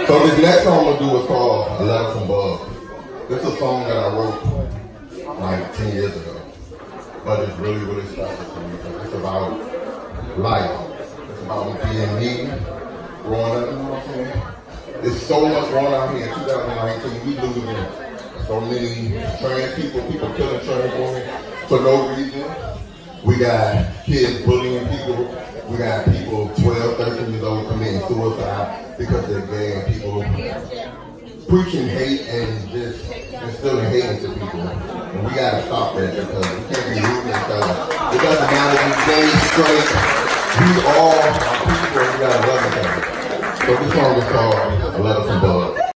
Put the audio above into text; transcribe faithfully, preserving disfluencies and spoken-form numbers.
So this next song I'm gonna do is called A Letter from Bugz. This is a song that I wrote like ten years ago. But it's really, really special to me because it's about life. It's about being me, growing up, you know what I'm saying? There's so much going on here in two thousand nineteen. We losing so many trans people, people killing trans women for no reason. We got kids bullying people. We got people twelve, thirteen years old committing suicide because they're gay, and people preaching hate and just instilling hate into people. And we gotta stop that because we can't be rooting each other. It doesn't matter if you're gay, straight, we all are people and we gotta love each other. So this song is called A Letter from Bugz.